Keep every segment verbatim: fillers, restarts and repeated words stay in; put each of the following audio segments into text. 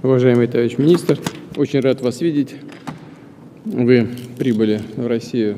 Уважаемый товарищ министр, очень рад вас видеть. Вы прибыли в Россию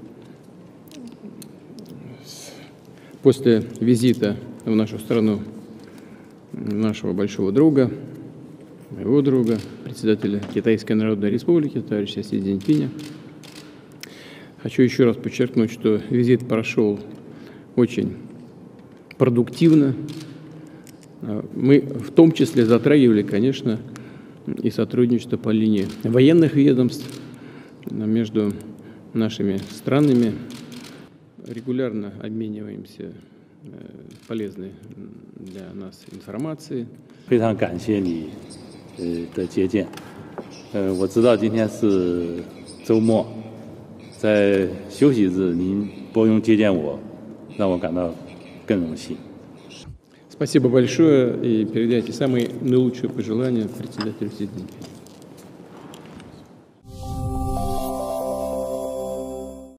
после визита в нашу страну нашего большого друга, моего друга, председателя Китайской Народной Республики, товарища Си Цзиньпиня. Хочу еще раз подчеркнуть, что визит прошел очень продуктивно. Мы в том числе затрагивали, конечно, и сотрудничество по линии военных ведомств между нашими странами. Регулярно обмениваемся полезной для нас информацией. 非常感谢你呃的接见。呃，我知道今天是周末，在休息日您拨用接见我，让我感到更荣幸。 Спасибо большое и передайте самые наилучшие пожелания председателю Си Цзиньпиню.